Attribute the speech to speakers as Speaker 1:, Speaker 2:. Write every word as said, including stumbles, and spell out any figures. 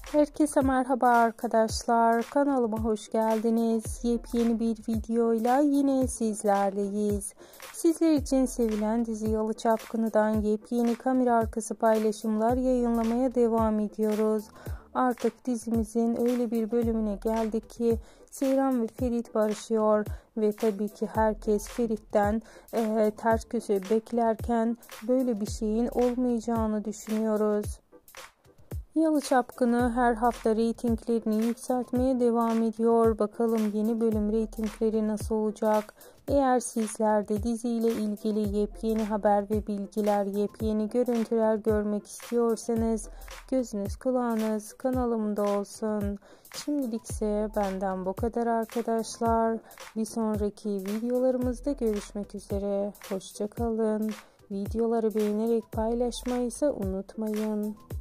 Speaker 1: Herkese merhaba arkadaşlar, kanalıma hoş geldiniz. Yepyeni bir videoyla yine sizlerleyiz. Sizler için sevilen dizi Yalı Çapkını'dan yepyeni kamera arkası paylaşımlar yayınlamaya devam ediyoruz. Artık dizimizin öyle bir bölümüne geldik ki Seyran ve Ferit barışıyor ve tabii ki herkes Ferit'ten e, ters köşe beklerken böyle bir şeyin olmayacağını düşünüyoruz. Yalı Çapkını her hafta reytinglerini yükseltmeye devam ediyor. Bakalım yeni bölüm reytingleri nasıl olacak? Eğer sizler de diziyle ilgili yepyeni haber ve bilgiler, yepyeni görüntüler görmek istiyorsanız gözünüz kulağınız kanalımda olsun. Şimdilik ise benden bu kadar arkadaşlar. Bir sonraki videolarımızda görüşmek üzere. Hoşça kalın. Videoları beğenerek paylaşmayı ise unutmayın.